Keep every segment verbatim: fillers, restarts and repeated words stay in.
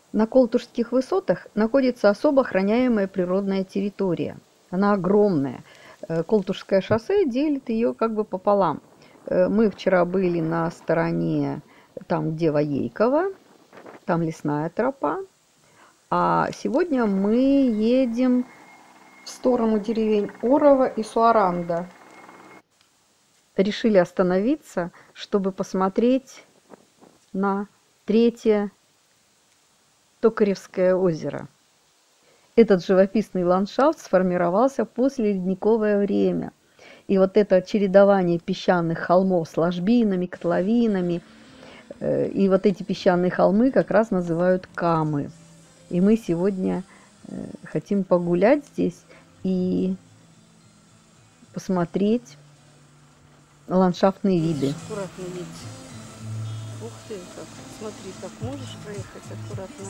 На Колтушских высотах находится особо охраняемая природная территория. Она огромная. Э, Колтушское шоссе делит ее как бы пополам. Э, Мы вчера были на стороне, там, где Воейково, там лесная тропа. А сегодня мы едем в сторону деревень Орово и Суаранда. Решили остановиться, чтобы посмотреть на третье Токаревское озеро. Этот живописный ландшафт сформировался после ледниковое время. И вот это чередование песчаных холмов с ложбинами, котловинами, э, и вот эти песчаные холмы как раз называют камы. И мы сегодня э, хотим погулять здесь и посмотреть ландшафтные виды. Аккуратно едь. Ух ты, как. Смотри, как можешь проехать аккуратно.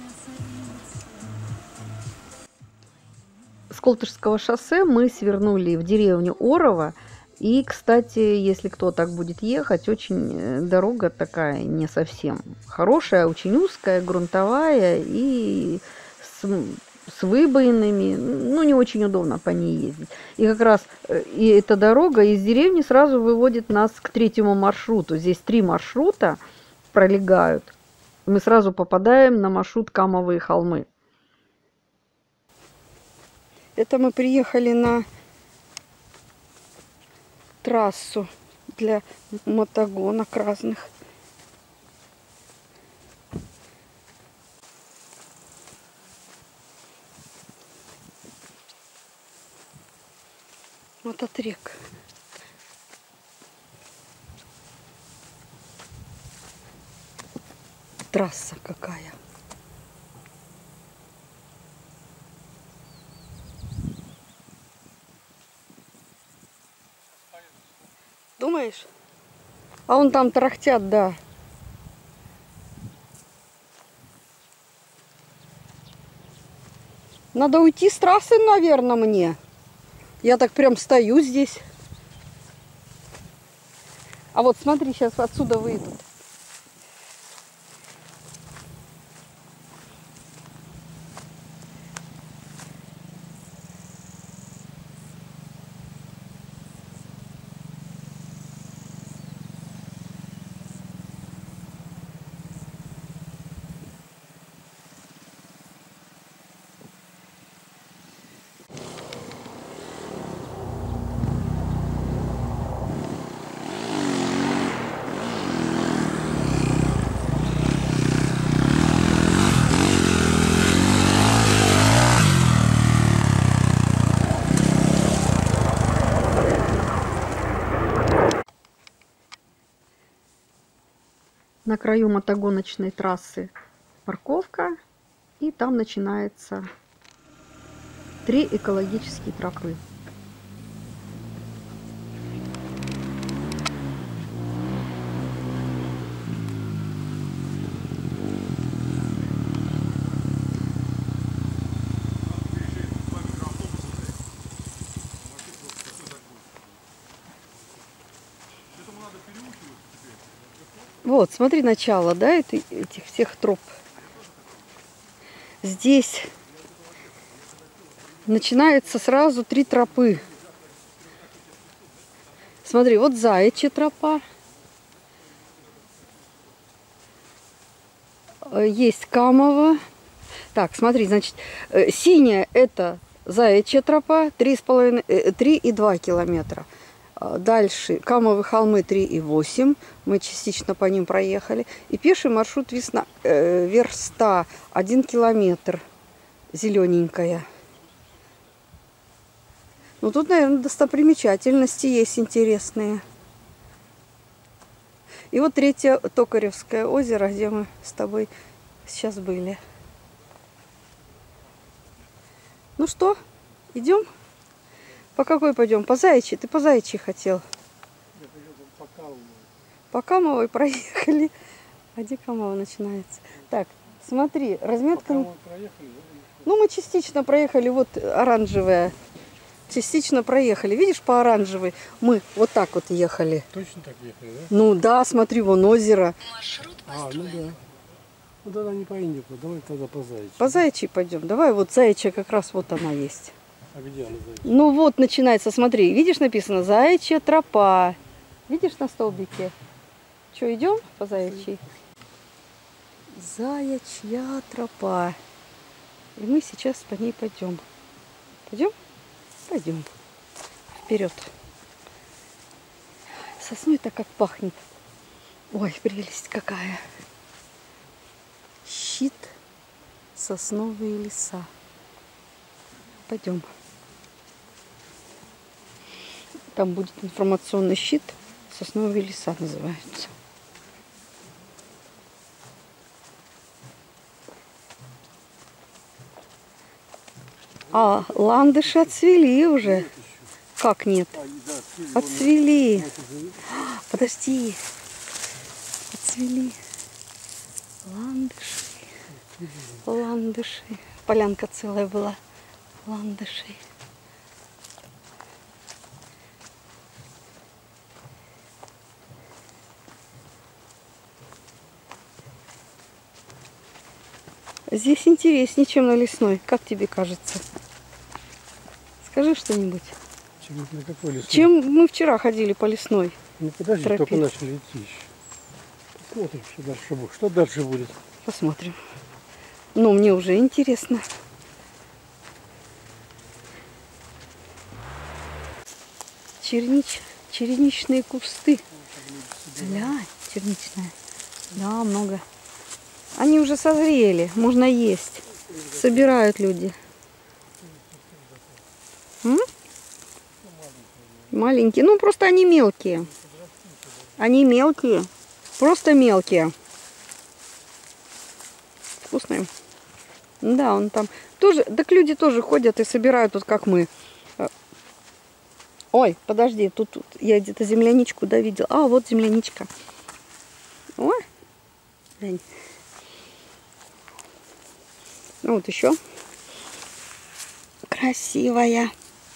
С Колтышского шоссе мы свернули в деревню Орово. И, кстати, если кто так будет ехать, очень дорога такая не совсем хорошая, очень узкая, грунтовая и с, с выбоинами. Ну, не очень удобно по ней ездить. И как раз и эта дорога из деревни сразу выводит нас к третьему маршруту. Здесь три маршрута пролегают. Мы сразу попадаем на маршрут Камовые холмы. Это мы приехали на трассу для мотогонок разных. Мототрек. Трасса какая. Думаешь? А он там тарахтят, да. Надо уйти с трассы, наверное, мне. Я так прям стою здесь. А вот смотри, сейчас отсюда выйдут. На краю мотогоночной трассы парковка, и там начинается три экологические тропы. Вот, смотри, начало, да, это, этих всех троп. Здесь начинается сразу три тропы. Смотри, вот Заячья тропа. Есть Камова. Так, смотри, значит, синяя это Заячья тропа, три и два километра. Дальше Камовые холмы три и восемь. Мы частично по ним проехали. И пеший маршрут весна, э, верста один километр. Зелененькая. Ну тут, наверное, достопримечательности есть интересные. И вот третье Токаревское озеро, где мы с тобой сейчас были. Ну что, идем? По какой пойдем? По Заячьей? Ты по Заячьей хотел? По Камовой. По Камовой проехали. А где Камова начинается? Так, смотри, разметка... Проехали, ну, мы частично проехали, вот оранжевая. Частично проехали. Видишь, по оранжевой мы вот так вот ехали. Точно так ехали, да? Ну да, смотри, вон озеро. А, ну да. Ну тогда не по Индику, давай тогда по Заячьей. По Заячьей пойдем. Давай, вот Заячья как раз вот она есть. А где она, Заячья? Ну вот начинается, смотри, видишь, написано Заячья тропа. Видишь на столбике? Что, идем по Заячьей? Заячья тропа. И мы сейчас по ней пойдем. Пойдем? Пойдем. Вперед. Сосной-то как пахнет. Ой, прелесть какая. Щит, сосновые леса. Пойдем. Там будет информационный щит. Сосновые леса называются. А ландыши отцвели уже. Как нет? Отцвели. Подожди. Отцвели. Ландыши. Ландыши. Полянка целая была. Ландышей. Здесь интереснее, чем на лесной. Как тебе кажется? Скажи что-нибудь. Чем, на какой лесной? Чем мы вчера ходили по лесной? Ну подожди, тропе? только начали идти еще. Посмотрим, что дальше будет. Что дальше будет? Посмотрим. Ну, мне уже интересно. Чернич... Черничные кусты. Глянь, черничная. Да, много. Они уже созрели, можно есть. Собирают люди. М? Маленькие. Ну, просто они мелкие. Они мелкие. Просто мелкие. Вкусные. Да, он там тоже. Так люди тоже ходят и собирают, вот как мы. Ой, подожди, тут, тут я где-то земляничку, да, видела. А, вот земляничка. Ой, глянь. Ну, вот еще. Красивая.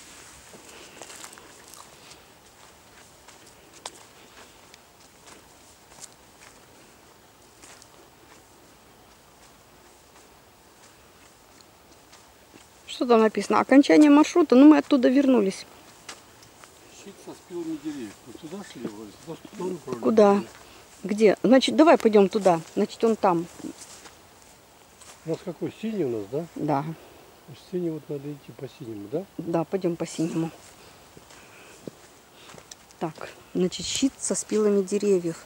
Что там написано? Окончание маршрута. Ну, мы оттуда вернулись. Щит со спилами деревьев. Мы туда шли, вроде. Туда, туда направление. Куда? Где? Значит, давай пойдем туда. Значит, он там. У нас какой? Синий у нас, да? Да. Синий вот надо идти по синему, да? Да, пойдем по синему. Так, значит, щит со спилами деревьев.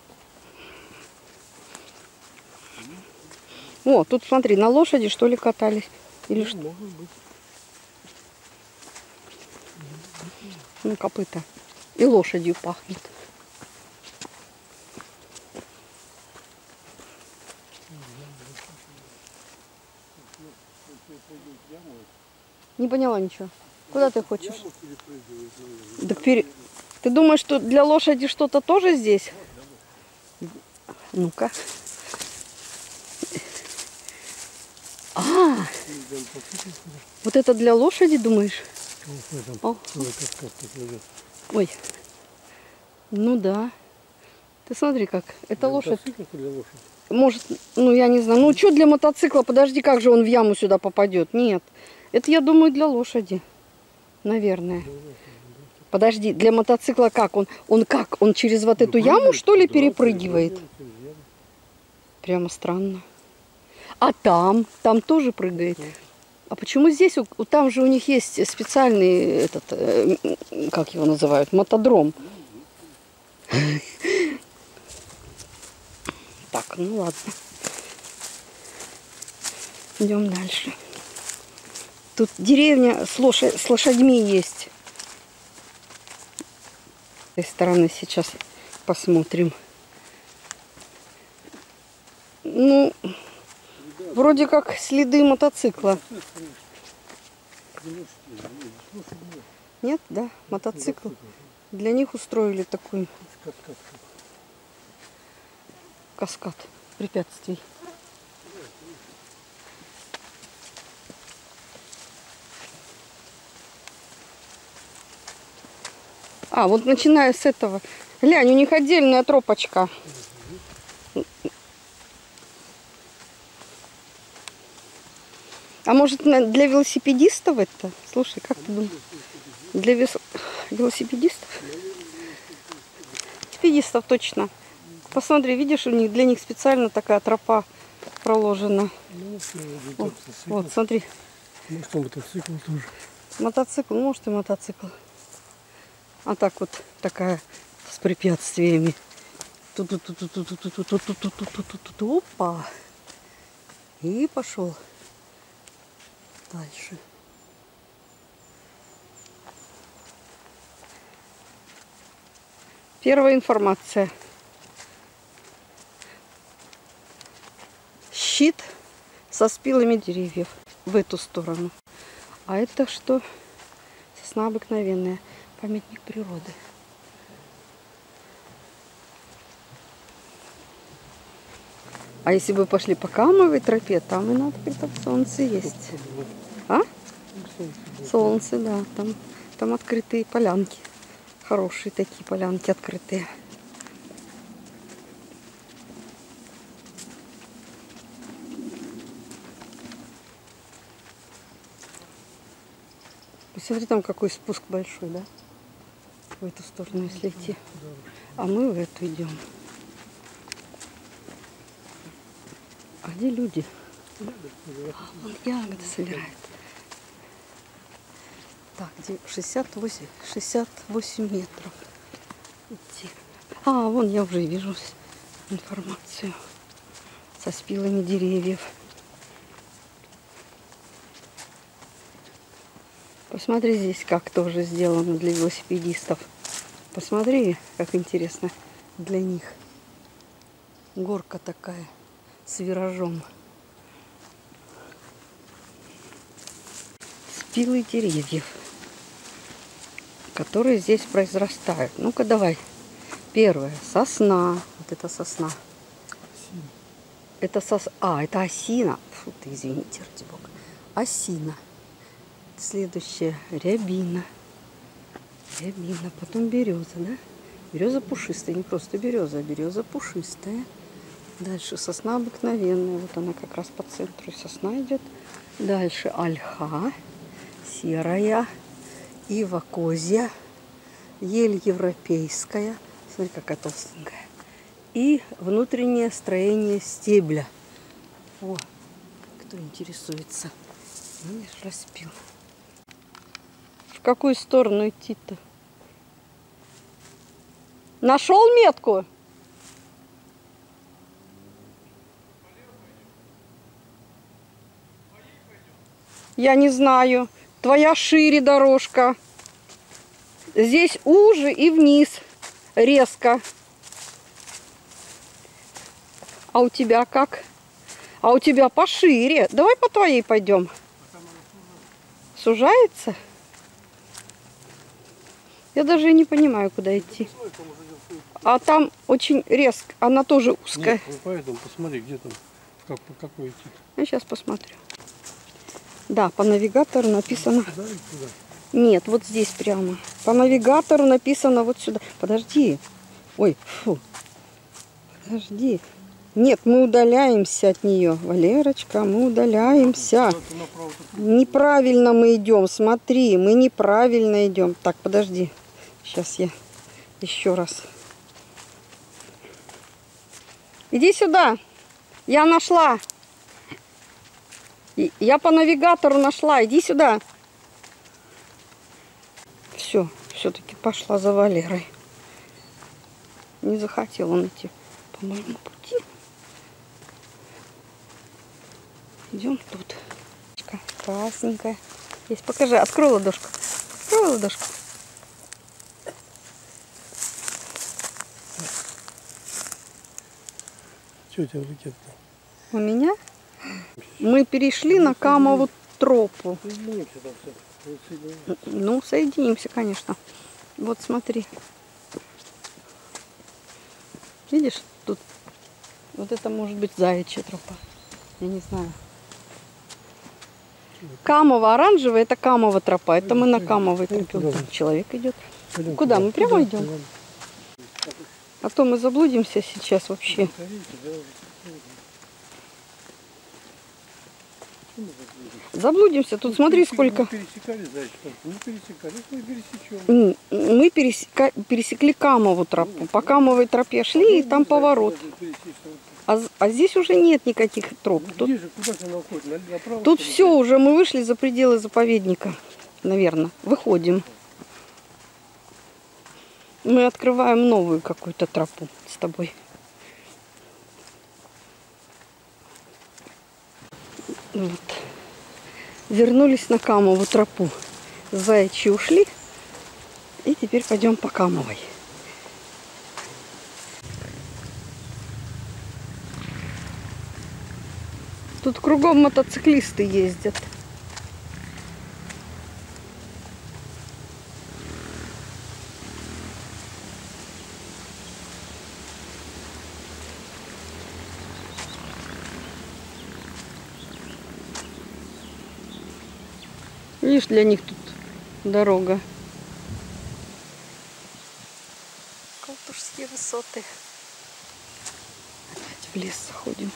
О, тут смотри, на лошади что ли катались? Или Ну, что? может быть. Ну, копыта. И лошадью пахнет. Не поняла ничего. Куда ты хочешь? Да пере... Ты думаешь, что для лошади что-то тоже здесь? Ну-ка. А, вот это для лошади, думаешь? О. Ой. Ну да. Ты смотри как. Это лошадь. Может, ну я не знаю. Ну что для мотоцикла? Подожди, как же он в яму сюда попадет? Нет. Это, я думаю, для лошади. Наверное. Подожди, для мотоцикла как? Он, он как? Он через вот эту яму, что ли, перепрыгивает? Прямо странно. А там? Там тоже прыгает. А почему здесь? Там же у них есть специальный, этот, как его называют, мотодром. Так, ну ладно. Идем дальше. Тут деревня с, лошадь, с лошадьми есть. С этой стороны сейчас посмотрим. Ну, вроде как следы мотоцикла. Нет, да, мотоцикл. Для них устроили такой каскад препятствий. А, вот начиная с этого. Глянь, у них отдельная тропочка. А может для велосипедистов это? Слушай, как ты думаешь? Для вес... велосипедистов? Велосипедистов точно. Посмотри, видишь, у них для них специально такая тропа проложена. Ну, Вот, вот, смотри. Может, он мотоцикл тоже. Мотоцикл, может и мотоцикл. А так вот такая с препятствиями. Ту-ту-ту-ту-ту-ту-ту-ту-ту-ту-ту-ту-ту-ту. Опа. И пошел дальше. Первая информация. Щит со спилами деревьев в эту сторону. А это что? Сосна обыкновенная. Памятник природы. А если бы пошли по Камовой тропе, там и надо, там солнце есть. А? Солнце, да. Там, там открытые полянки. Хорошие такие полянки открытые. Посмотри, там какой спуск большой, да? В эту сторону, если идти. А мы в эту идем. А где люди? А, вон ягоды собирают. Так, где шестьдесят восемь, шестьдесят восемь метров идти. А, вон я уже вижу информацию со спилами деревьев. Посмотри здесь, как тоже сделано для велосипедистов. Посмотри, как интересно для них. Горка такая с виражом. Спилы деревьев, которые здесь произрастают. Ну-ка, давай. Первое. Сосна. Вот это сосна. Осина. Это сос... А, это осина. Фу ты, извините, ради бога. Осина. Следующее. Рябина. Рябина. Потом береза, да? Береза пушистая. Не просто береза, а береза пушистая. Дальше сосна обыкновенная. Вот она как раз по центру сосна идет. Дальше ольха. Серая. Ива козья. Ель европейская. Смотри, какая толстенькая. И внутреннее строение стебля. О, кто интересуется. Видишь, распил. В какую сторону идти-то? Нашел метку? Я не знаю. Твоя шире дорожка. Здесь уже и вниз. Резко. А у тебя как? А у тебя пошире. Давай по твоей пойдем. Сужается? Я даже не понимаю, куда идти. А там очень резко. Она тоже узкая. Нет, ну поэтому посмотри, где там, как, по какой идти. Я сейчас посмотрю. Да, по навигатору написано. Сюда или сюда? Нет, вот здесь прямо. По навигатору написано вот сюда. Подожди. Ой, фу. Подожди. Нет, мы удаляемся от нее. Валерочка, мы удаляемся. Неправильно мы идем. Смотри, мы неправильно идем. Так, подожди. Сейчас я еще раз. Иди сюда. Я нашла. Я по навигатору нашла. Иди сюда. Все, все-таки пошла за Валерой. Не захотел он идти по моему пути. Идем тут. Красненькая. Есть, покажи. Открой ладошку. Открой ладошку. Что у тебя в руке-то? У меня? Мы перешли на Камову тропу. Соединимся там все. Ну, соединимся, конечно. Вот смотри. Видишь, тут вот это может быть заячья тропа. Я не знаю. Камова оранжевая, это Камова тропа. Это мы на Камовой тропе. Вот там человек идет. Пойдем Куда? туда. Мы прямо Туда, идем? туда. А то мы заблудимся сейчас вообще. Заблудимся. Тут смотри, сколько... Мы пересекали Заячью тропу, не пересекали, мы пересечем. Мы пересека... пересекли Камову тропу. По Камовой тропе шли, и там поворот. А, а здесь уже нет никаких троп. Тут, Где же, куда же она уходит? Направо, тут что ли? все, уже мы вышли за пределы заповедника, наверное. Выходим. Мы открываем новую какую-то тропу с тобой. Вот. Вернулись на Камову тропу. Заячьи ушли. И теперь пойдем по Камовой. Тут кругом мотоциклисты ездят. Видишь, для них тут дорога. Колтушские высоты. Опять в лес ходим.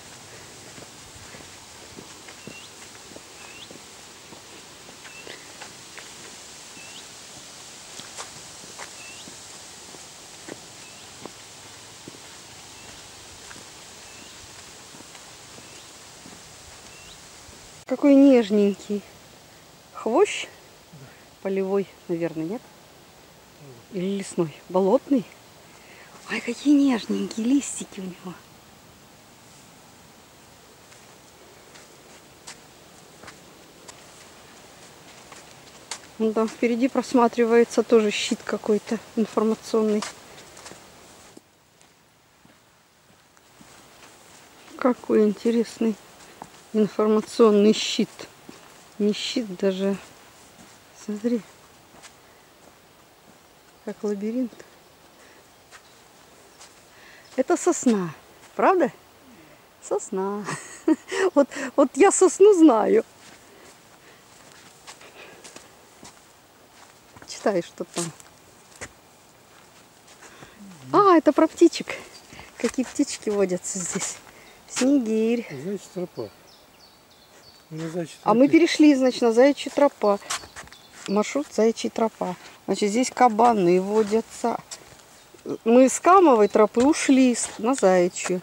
Какой нежненький. Хвощ? Да. Полевой, наверное, нет? Или лесной? Болотный? Ой, какие нежненькие листики у него. Вон там впереди просматривается тоже щит какой-то информационный. Какой интересный информационный щит. Не щит даже. Смотри. Как лабиринт. Это сосна. Правда? Сосна. Вот, вот я сосну знаю. Читай, что там. А, это про птичек. Какие птички водятся здесь. Снегирь. Заячья тропа. А мы перешли, значит, на Заячью тропа. Маршрут Заячья тропа. Значит, здесь кабаны водятся. Мы с Камовой тропы ушли на Заячью.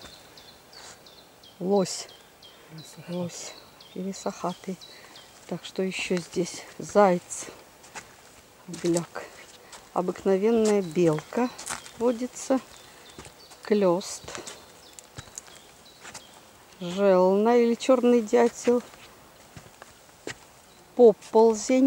Лось. Лось. Или сахатый. Так, что еще здесь? Заяц. Беляк. Обыкновенная белка водится. Клёст. Желна или черный дятел. Поползень.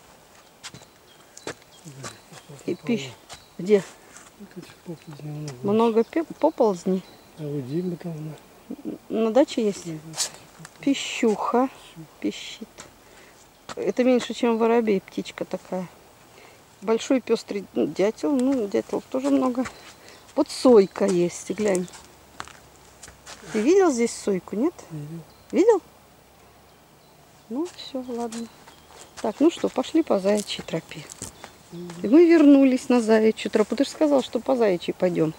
И пищ... Где? Много поползней. А у Димы там на... на даче есть? Пищуха. Пищит. Это меньше, чем воробей, птичка такая. Большой пестрый ну, дятел. Ну, дятел тоже много. Вот сойка есть, глянь. Ты видел здесь сойку, нет? Видел. Видел? Ну, все, ладно. Так, ну что, пошли по Заячьей тропе. И мы вернулись на Заячью тропу. Ты же сказал, что по Заячьей пойдем.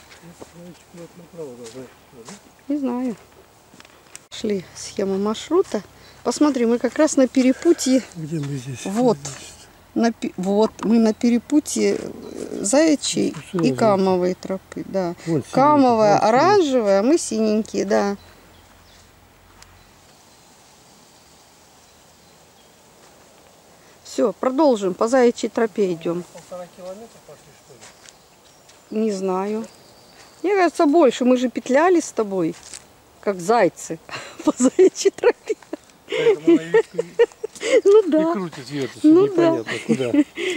Не знаю. Шли схему маршрута. Посмотри, мы как раз на перепутье. Где мы здесь? Вот. На, вот, мы на перепутье Заячьей ну, и Камовой тропы. Да. Вот, Камовая вот, оранжевая, а мы синенькие, да. Все, продолжим. По Заячьей тропе идем. Полтора километра пошли, что ли? Не знаю. Мне кажется, больше. Мы же петляли с тобой, как зайцы, по Заячьей тропе. Поэтому она и, Ну и да. крутит, вертится, Ну непонятно куда.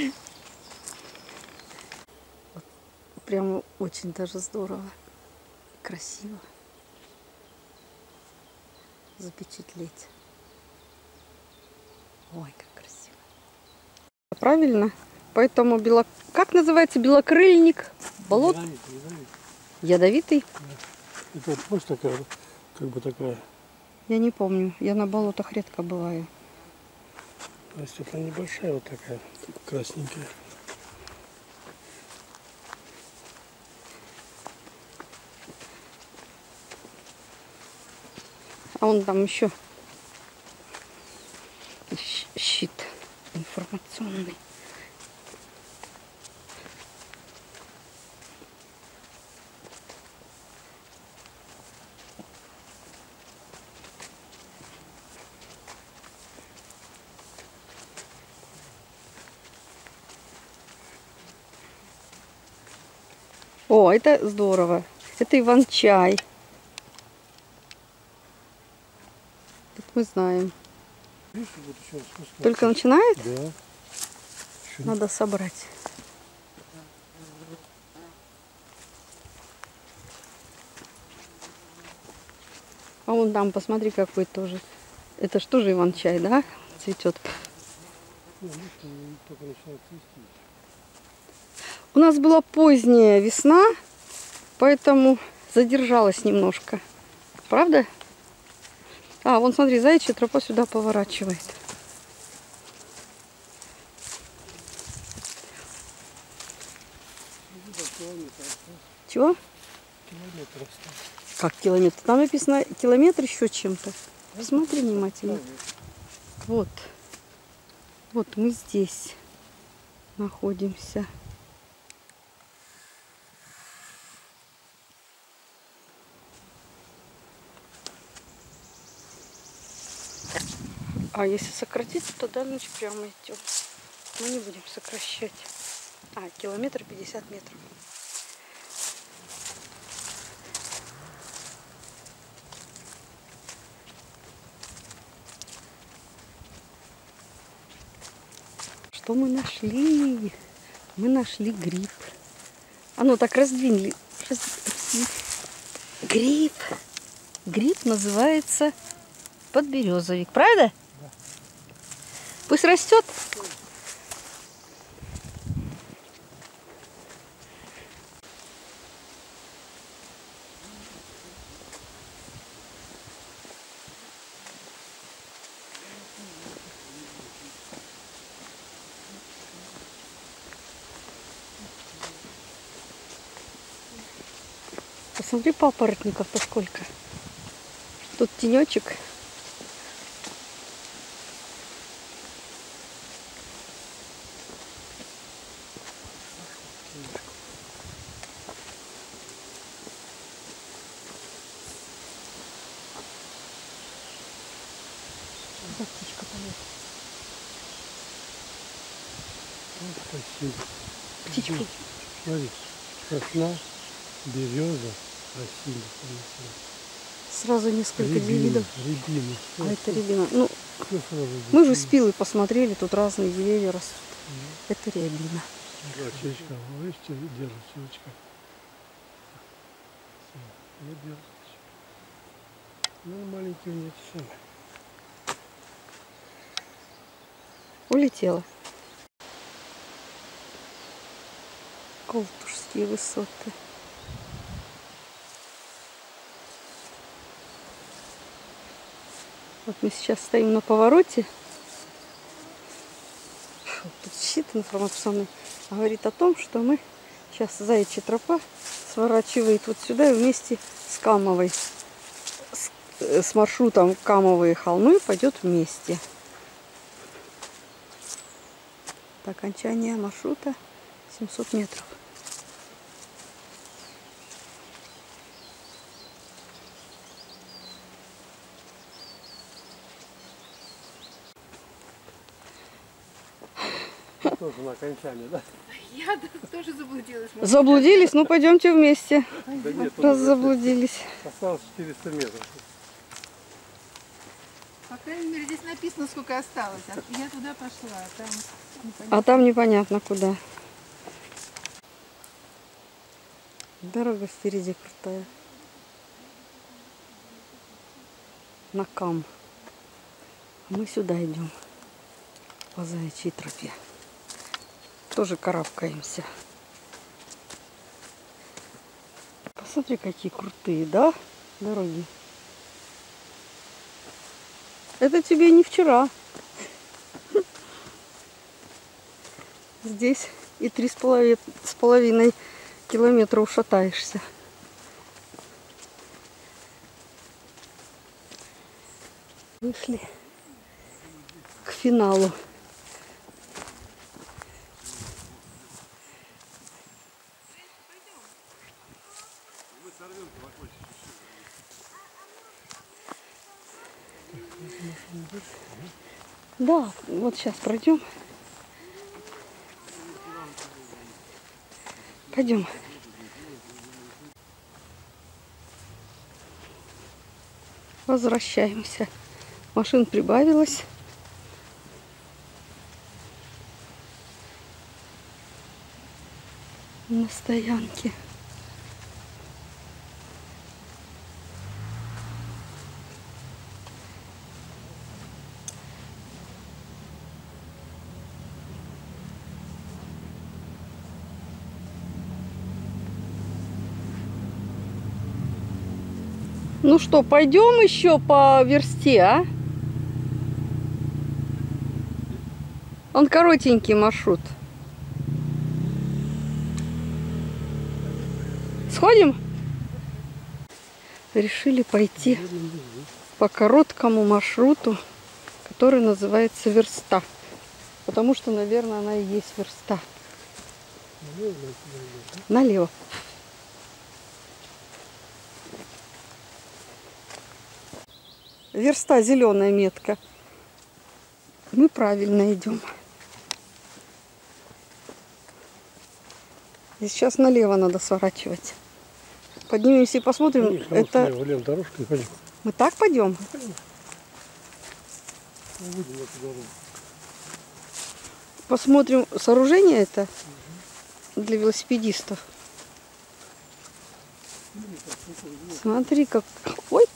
Прямо очень даже здорово. Красиво. Запечатлеть. Ой, как красиво. Правильно. Поэтому бело... Как называется белокрыльник? Болот? Ядовитый, ядовитый. Ядовитый? Да. Это вот может такая, как бы такая. Я не помню. Я на болотах редко бываю. Растет она небольшая, вот такая, красненькая. А вон там еще щит информационный. О, это здорово. Это иван-чай. Это мы знаем. Видишь, вот еще спускаться. Только начинает? Да. Еще Надо собрать. А вон там, посмотри, какой тоже. Это что же иван-чай, да? Цветет. не, видишь, он только начинает цвести. У нас была поздняя весна, поэтому задержалась немножко. Правда? А, вон смотри, заячья тропа сюда поворачивает. Чего? Километр остался. Как километр? Там написано километр еще чем-то. Посмотри внимательно. Вот. Вот мы здесь находимся. А если сократить, то до ночи прямо идем. Мы не будем сокращать. А, километр пятьдесят метров. Что мы нашли? Мы нашли гриб. А ну так раздвинули. Раздвинули. Гриб. Гриб называется подберезовик. Правда? Да. Пусть растет. Посмотри, папоротников-то сколько. Тут тенечек. Да, птичка поет. Вот спасибо. Птичку. Смотри, сосна, береза, красиво. Сразу несколько Рябина, видов. рябина. А это рябина. Ну, Все сразу мы же рябина. с Пилой посмотрели, тут разные деревья растут. Это рябина. Да, чечка, видишь, держит чечка. Вот держит. Ну, маленький у меня самый. Улетела. Колтушские высоты. Вот мы сейчас стоим на повороте. Тут щит информационный говорит о том, что мы сейчас заячья тропа сворачивает вот сюда и вместе с Камовой, с, с маршрутом Камовые холмы пойдет вместе. До окончания маршрута семьсот метров. Тоже на окончании, да? Я тоже заблудилась. Заблудились? Ну пойдемте вместе. Да нет, Раз заблудились. осталось четыреста метров. По крайней мере, здесь написано, сколько осталось. А я туда пошла, а там непонятно. А там непонятно куда. Дорога впереди крутая. На Кам. Мы сюда идем. По заячьей тропе. Тоже карабкаемся. Посмотри, какие крутые, да, дороги. Это тебе не вчера. Здесь и три с половиной, с половиной километра ушатаешься. Вышли к финалу. Да, вот сейчас пройдем. Пойдем. Возвращаемся. Машин прибавилось. На стоянке. Ну что, пойдем еще по версте, а? Он коротенький маршрут. Сходим? Решили пойти по короткому маршруту, который называется верста. Потому что, наверное, она и есть верста. Налево. Верста, зеленая метка. Мы правильно идем. И сейчас налево надо сворачивать. Поднимемся и посмотрим. Конечно, это... вот влево дорожка и пойдем. Мы так пойдем? Выйдем на эту дорогу. Посмотрим сооружение это для велосипедистов. Смотри, как... Ой!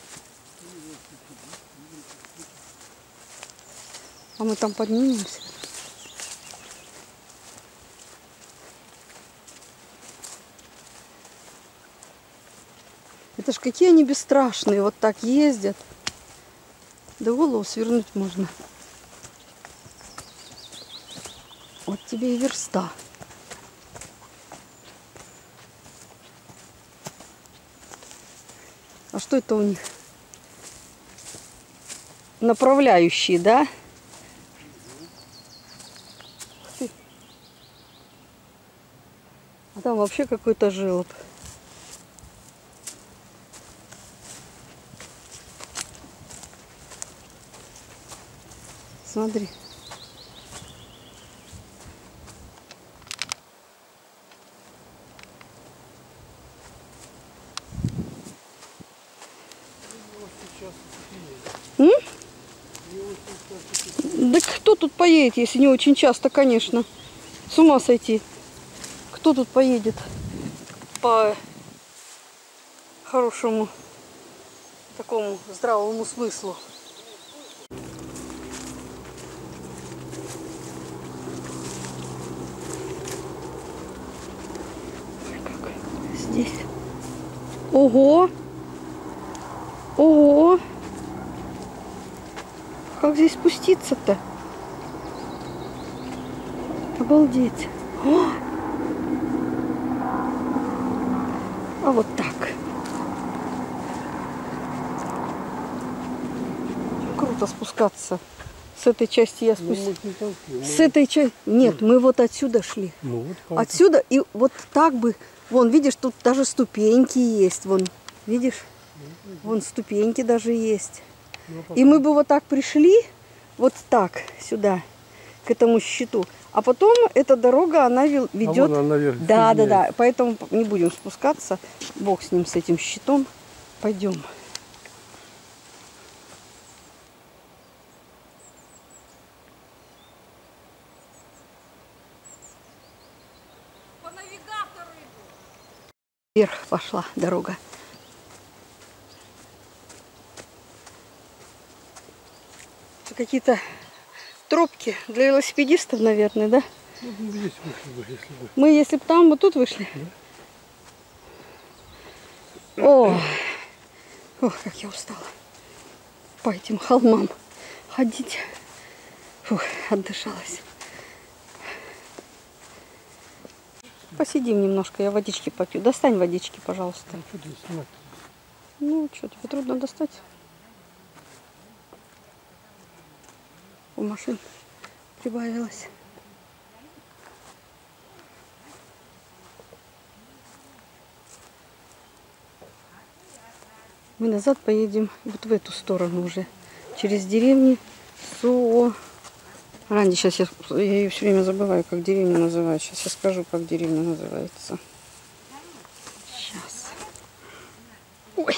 А мы там поднимемся. Это ж какие они бесстрашные, вот так ездят. Да голову свернуть можно. Вот тебе и верста. А что это у них? Направляющие, да? А там вообще какой-то желоб. Смотри. М? Да кто тут поедет, если не очень часто, конечно. С ума сойти. Кто тут поедет по хорошему такому здравому смыслу? Как здесь? Ого! Ого! Как здесь спуститься-то? Обалдеть! О! А вот так. Круто спускаться. С этой части я спустилась. Ну, мы С этой части... Нет, мы вот отсюда шли. Ну, вот поэтому. Отсюда и вот так бы... Вон, видишь, тут даже ступеньки есть. Вон, видишь? Вон ступеньки даже есть. Ну, а И мы бы вот так пришли, вот так, сюда, к этому щиту. А потом эта дорога, она вел- ведет... А вон она наверх Да, да, соединяется. да. Поэтому не будем спускаться. Бог с ним, с этим щитом. Пойдем. По навигатору иду. Вверх пошла дорога. Это какие-то тропки для велосипедистов, наверное, да? Ну, мы здесь вышли бы, если бы. Мы, если бы там, вот тут вышли. О, ох, как я устала по этим холмам ходить. Фух, отдышалась. Посидим немножко, я водички попью. Достань водички, пожалуйста. Ну, что здесь снимать? Ну, что, тебе трудно достать? О, машин прибавилось. Мы назад поедем вот в эту сторону уже. Через деревни Со... Ранди, сейчас я, я ее все время забываю, как деревню называют. Сейчас я скажу, как деревня называется. Сейчас. Ой.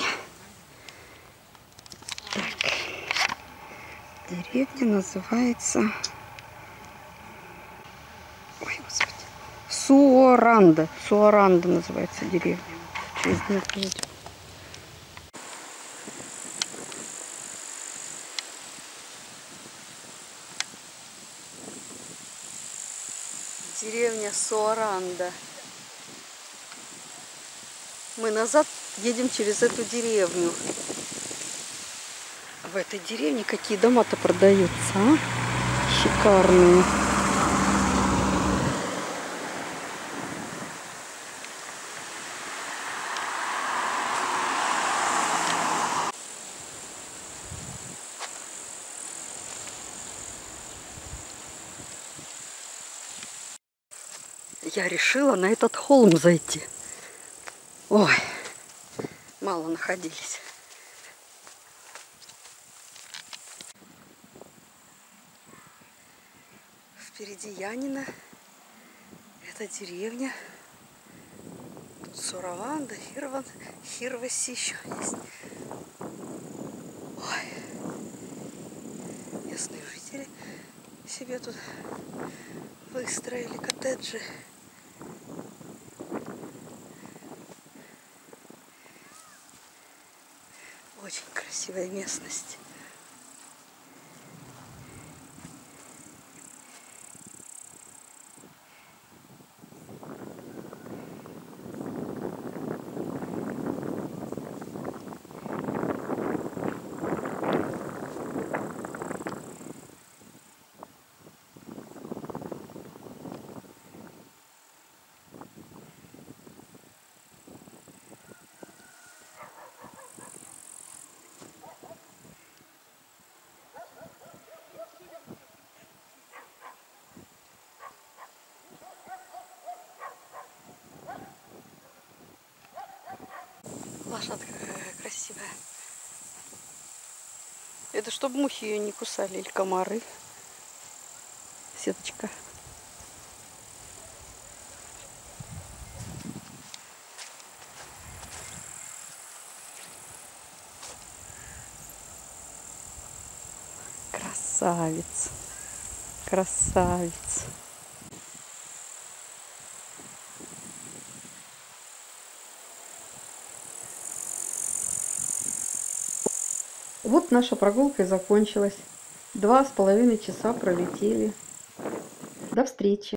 Так. Деревня называется... Ой, господи. Суоранда. Суоранда называется деревня. Через нее поедем. Деревня Суоранда. Мы назад едем через эту деревню. В этой деревне какие дома-то продаются, а? Шикарные. Я решила на этот холм зайти. Ой, мало находились. Впереди Янина. Это деревня. Тут Суоранда, Хирван, Хирваси еще есть. Ой. Местные жители себе тут выстроили коттеджи. Очень красивая местность. Лошадка какая красивая. Это чтобы мухи ее не кусали или комары. Сеточка. Красавец. Красавец. Вот наша прогулка и закончилась. Два с половиной часа пролетели. До встречи!